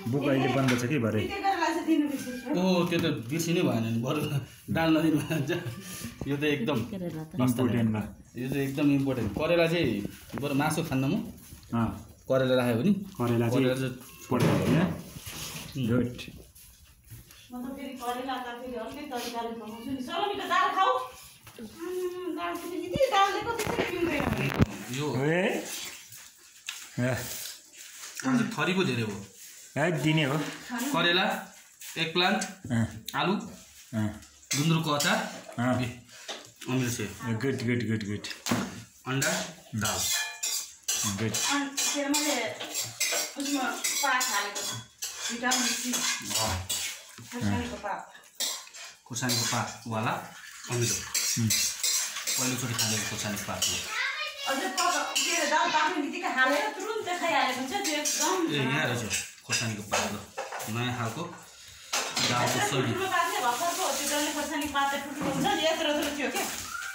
book अहिले बन्द छ कि भरे ओ त्यो त बिर्सिनै भएन नि बरु डाल्न दिनु भन्छ यो त एकदम इम्पोर्टेन्टमा यो चाहिँ एकदम इम्पोर्टेन्ट करेला चाहिँ बरु मासु खान्न म करेला राख्यो भने करेला चाहिँ पढेको होइन गुड मतलब फेरि करेला त फेरि अर्कै तरिकाले बनाउँछु नि सरोमीको दाल खाऊ दाल पनि यति दालले कसरी पिउँदैन यो ए आज थरी पो धेरै हो दिने हो करेला एगप्लान्ट आलु गुन्द्रुकको अचार अमिलो से गुड गुड गुड गुड अंडा दाल गुड त्यो मैले उसमा पात हालेको छ भिटामिन सी खुर्सानीको पात वाला अमिलो पहिलोचोटि खाँदैको खुर्सानीको पात हो अझै के दाल पाक्ने बित्तिकै हालेर तुरुन्तै खाइहालेको हुन्छ त्यो एकदम ए यहाँ रहेछ खुर्सानीको पात हो नयाँ खालको दालको सब्जी भर्खरको त्यो डल्ले खुर्सानीको पात टुटुको हुन्छ नि यत्रो यत्रो थियो क्या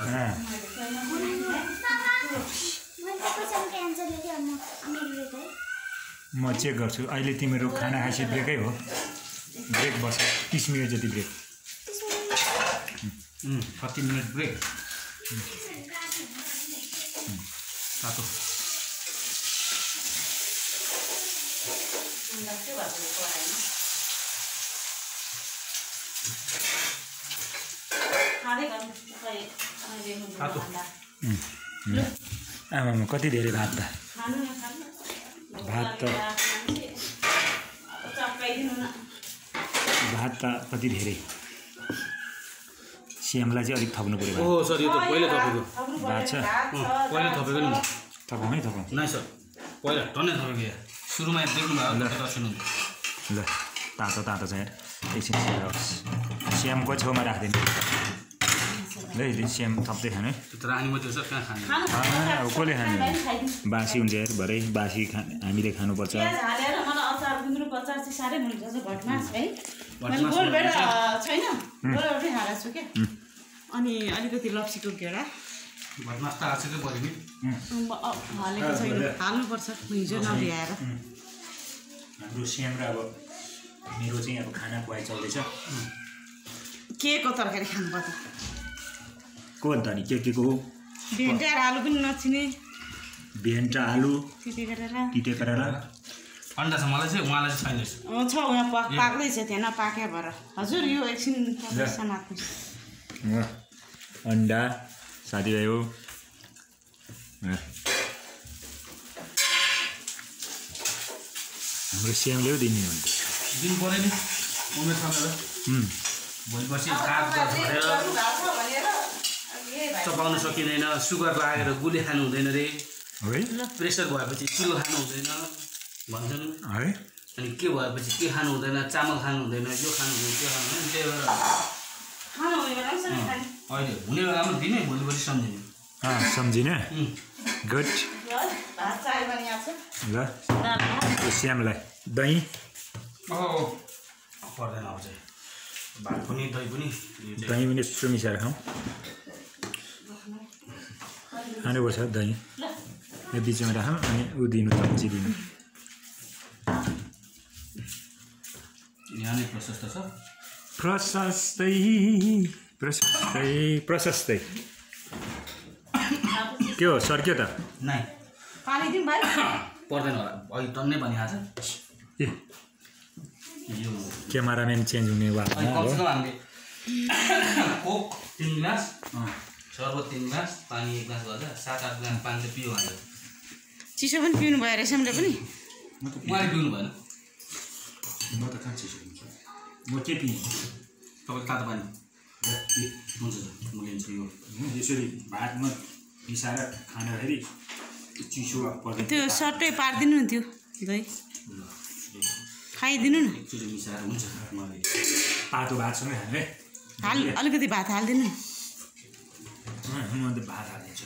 म चेक गर्छु अहिले तिमीहरू खाना खाएपछि ब्रेकै हो ब्रेक बस्छ 30 मिनट जति ब्रेक 30 मिनट ब्रेक तातो आमामा कति धेरै भात त भात त कति धेरै श्यामलाई चाहिँ अलिक थप्नु पर्यो ओ सर यो त पहिले थपेको भात छ पहिले थपेको नि थपौँ है थपौँ नै सर पहिला टन्नै थपेको यहाँ सुरुमा देख्नु भयो सुन्नु ल तातो तातो छ यार एकछिन श्यामको छेउमा राख्दैन ल श्याम थप्दै खानु है त्यो त रानी मात्रै सर कहाँ खाने अब कसले खाने बासी हुन्छ यार भरे बासी हामीले खानुपर्छ छैन छैन हालेको छु क्या अनि अलिकति लप्सीको घेरा भटमास त आछकै पऱ्यो नि हालेको छैन हाल्नुपर्छ हिजो नभ्याएर हाम्रो श्याम र अब मेरो चाहिँ अब खाना खुवाइ चल्दैछ के को तरकारी खानुपर्छ को अन्त नि के को भेन्टा र आलु पनि नचिने भेन्टा आलु तिते करेला अन्डा छ मलाई चाहिँ उहाँलाई चाहिँ छैन छ यहाँ पाक्दैछ त्यहाँ नपाके भएर हजुर यो एकछिन अन्डा साथीभाइ हो हाम्रो श्यामले दिने हो दिनु पऱ्यो नि उमेर समेत भोलि पर्सि काग झरेर चपाउन सकिँदैन सुगर लागेर गुली खानु हुँदैन रे है प्रेसर भएपछि चिल्लो खानु हुँदैन भन्छन् है अनि के भएपछि के खानु हुँदैन चामल खानु हुँदैन यो खानु हुँदैन त्यो खानु हुँदैन त्यही भएर अहिले हुने बेलामा दिने भोलि पर्सि सम्झिने सम्झिने गुड ल श्यामलाई दही पर्दैन अब चाहिँ भात पनि दही पनि यसो मिसाएर खाउँ खानुपर्छ दही यो बिचमा राखौँ अनि ऊ दिनु चम्ची दिनु यहाँ नै प्रशस्त छ प्रशस्तै के हो सर्क्यो त नाइ पानी दिउँ भाइ पर्दैन होला अहिले टन्नै पनि खान्छ ए यो क्यामेराम्यान चेन्ज हुने भयो कमसेकम हामीले कोक 3 ग्लास शरबत 3 ग्लास पानी 1 ग्लास गर्दा 7-8 ग्लास पानी त पियो भने चिसो पनि पिउनु भयो रहेछ मैले पनि उहाँले पिउनु भएन म त कहाँ चिसो हुन्छ म के पिएँ तपाईँ तातो पानी हुन्छ म लिन्छु यो यसरी भातमा मिसाएर खाँदाखेरि चिसो पर्दैन त्यो सट्टै पारिदिनु नि त्यो दही खाइदिनु न एकचोटि मिसाएर हुन्छ मलाई तातो भातसँगै खाने अलिकति भात हालिदिनु नि म त भात हालिदिन्छु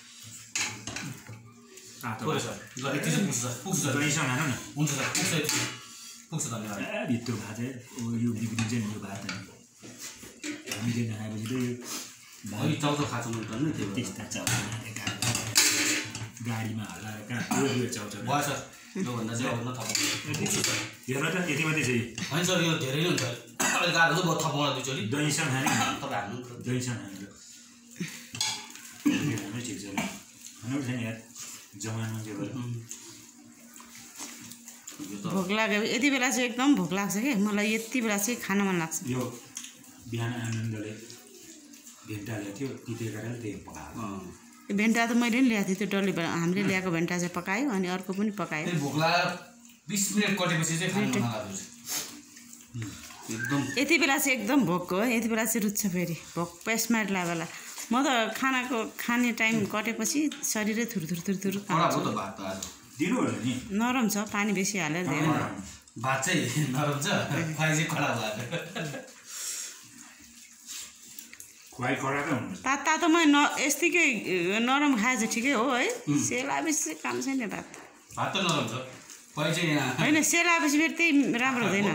तातो पुग्छ सर ल यति चाहिँ पुग्छ दहीसँग खानु न हुन्छ सर पुग्छ धन्यवाद भित्र भात यो बिग्रिन्छ नि यो भात हामीले नखाएपछि त यो भाइ चाउचाउ खाएको मन पर्ने त्यो त्यस्ता चाउचाउ गाडीमा हल्लाएर कहाँ त्यो चाउँछ भएछ योभन्दा चाहिँ अब नथप हेर त यति मात्रै चाहिँ होइन सर यो धेरै नै हुन्छ अलिक गाह्रो हुन्छ बहुत थपाउँला दुईचोटि दहीसँग खाने तपाईँ हाल्नु दहीसँग खाने हाम्रै ठिक छ खानु छैन यार जमाना के भयो भोक लाग्यो यति बेला चाहिँ एकदम भोक लाग्छ कि मलाई यति बेला चाहिँ खान मन लाग्छ यो बिहान आनन्दले भेन्टा ल्याएको थियो तितेर त्यही पकाएको भेन्टा त मैले पनि ल्याएको थिएँ त्यो डल्ले हामीले ल्याएको भेन्टा चाहिँ पकायो अनि अर्को पनि पकायो भोक लागेर 20 मिनट कटेपछि चाहिँ खानु मन लाग्छ एकदम यति बेला चाहिँ एकदम भोकको हो यति बेला चाहिँ रुच्छ फेरि भोक पेसमा बेला म त खाने टाइम कटेपछि शरीरै थुरथुर थुरथुर नरम छ पानी बेसी हालेर धेरै भात चाहिँ नरम छ खुवाइ चाहिँ कडा भएको तातोमा यस्तिकै नरम खाए चाहिँ ठिकै हो है सेलाएपछि काम छैन भात त नरम छ खुवाइ चाहिँ होइन सेलाएपछि फेरि त्यही राम्रो हुँदैन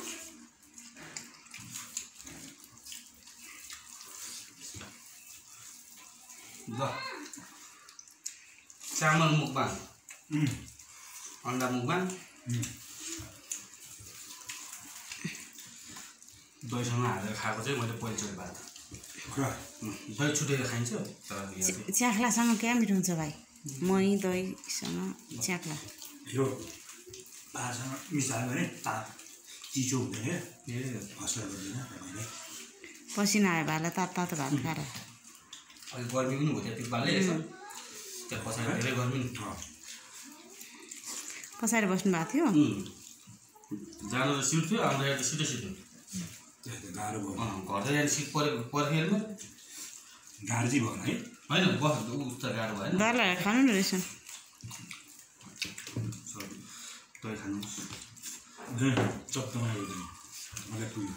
ल चामल मुकबाङ अन्डा मुकबाङ दहीसँग हालेर खाएको चाहिँ मैले पहिलोचोटि भात दही छुटेर खाइन्छ च्याख्लासँग क्या मिठो हुन्छ भाइ मही दहीसँग च्याख्ला यो भातसँग मिसायो भने चिसो हुँदैन असर गर्दैन तपाईँले पसिना आयो भाइलाई तातो भात खाएर अलिक गर्मी पनि हुँदैन त्यो पाले त्यहाँ पछाडि धेरै गर्मी पछाडि बस्नु भएको थियो जानु त सिट थियो आउँदा त सिटै सिट थियो गाह्रो भयो घर त यहाँ सिट पर्खेलमा गाह्रो चाहिँ भयो है होइन बस उता गाह्रो भएन दाललाई खानु नि रहेछ दही खानु चप्पमा आयो भने मलाई पुग्यो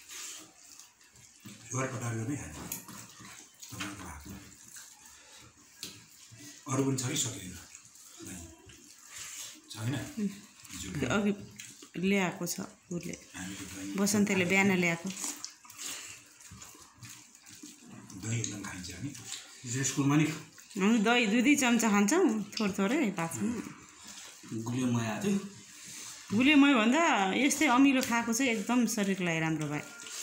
ज्वार पटार गर्दै खान्छ अरू पनि छ कि सकेन छैन अघि ल्याएको छ उसले बसन्तीले बिहान ल्याएको दही एकदम खाइन्छ नि स्कुलमा नि हामी दही 2 चम्चा खान्छौँ थोरै भातमा गुलियो मया थियो गुलियो मही भन्दा यस्तै अमिलो खाएको चाहिँ एकदम शरीरको लागि राम्रो भयो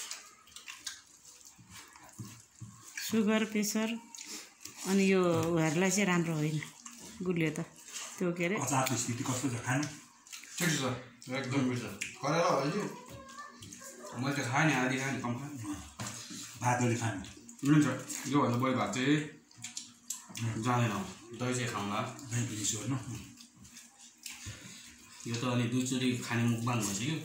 सुगर प्रेसर अनि यो उहरूलाई चाहिँ राम्रो होइन गुलियो त त्यो के अरे अचारको स्थिति कस्तो छ खानु ठिक छ एकदम मिठो गरेर अहिले मैले त खाएँ नि आधी खाएँ कम खाएँ भातले खानु हुन्छ योभन्दा बढी भात चाहिँ जाँदैन दही चाहिँ खाउँला दही पनि सोर्नु यो त अनि दुईचोटि खाने मुकबाङ भइसक्यो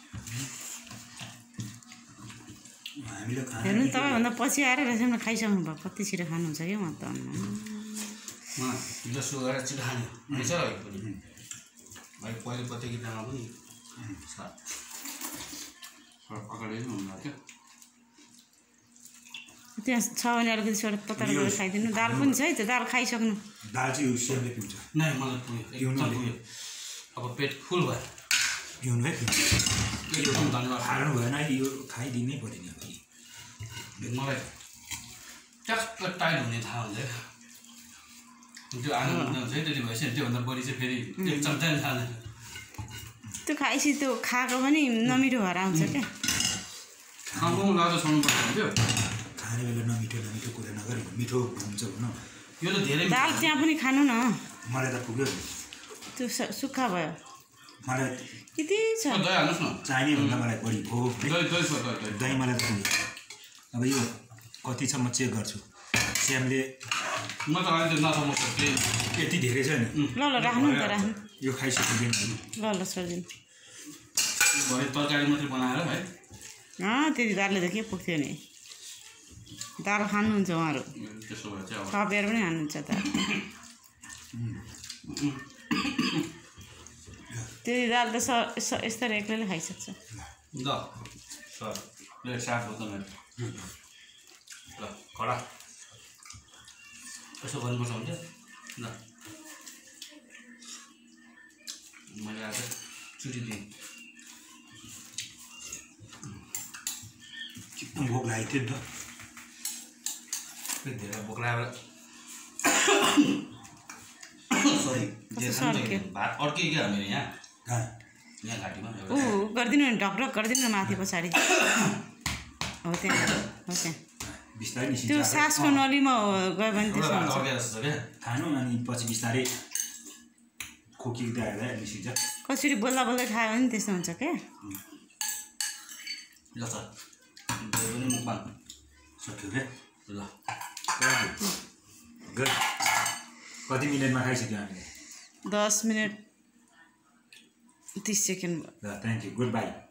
हामीले हेर्नु तपाईँभन्दा पछि आएर रहेछ खाइसक्नु भयो कति छिटो खानुहुन्छ क्या म त हिजो सुगाएर छिटो खाने रहेछ अहिले पनि अहिले पहिलो प्रतियोगितामा पनि अगाडि नै हुनुभएको थियो त्यहाँ छ भने अलिकति छोडेर पत्ता गरेर खाइदिनु दाल पनि छ है त्यो दाल खाइसक्नु दाल चाहिँ सेमले पिउँछ नै मलाई पुग्यो एकदम पुग्यो अब पेट फुल भयो पिउनु है एकदम धन्यवाद खानु भएन यो खाइदिनै पऱ्यो नि मलाई ट्याक्क टाइट हुने थाहा हुन्छ त्यो आनन्द हुन्छ है त्यति भएपछि त्योभन्दा बढी चाहिँ फेरि एक चम्चा नि खाँदैन त्यो खाएपछि त्यो खाएको पनि नमिठो भएर आउँछ क्या खानु लाजो छोड्नुपर्छ हुन्थ्यो खाने बेला नमिठो कुरा नगरे मिठो हुन्छ भनौँ यो त धेरै दाल त्यहाँ पनि खानु न मलाई त पुग्यो त्यो सुक्खा भयो मलाई यति छ दही हाल्नुहोस् न चाहिने भन्दा मलाई बढी हो दही दही मलाई पुग्यो अब यो कति छ म चेक गर्छु स्यामले म त अहिले नथाम्छु यति धेरै छ नि ल राख्नु नि त राख्नु यो खाइसकिँदैन ल छोडिदिनु भरे तरकारी मात्रै बनाएर है त्यति दालले त के पुग्थ्यो नि दाल खानुहुन्छ उहाँहरू त्यसो भए चाहिँ थपेर पनि खानुहुन्छ त त्यति दाल त यस्तो एक्लैले खाइसक्छ ल सर प्लेट साफ हो त मेरो ल कडा यसो गर्नुपर्छ हुन्छ ल मैले आज छुट्टी दिएँ एकदम भोक लागेको थियो नि त धेरै भोक लागेर सरी जे खान्छ भात अर्कै क्या हामीले यहाँ यहाँ घाटीमा गरिदिनु नि ढकढक गरिदिनु न माथि पछाडि हो त्यहाँ बिस्तारै निस्किन्छ त्यो सासको नलीमा गयो भने त्यसो हुन्छ खानु अनि पछि बिस्तारै खोकिँदै आएर निस्किन्छ कसरी बोल्दा बोल्दै खायो भने त्यस्तो हुन्छ क्या ल सर पनि मुखमा सक्यो क्या ल गुड कति मिनटमा खाइसक्यो हामीले 10 मिनट 30 सेकेन्ड ल थ्याङ्क यू गुड बाई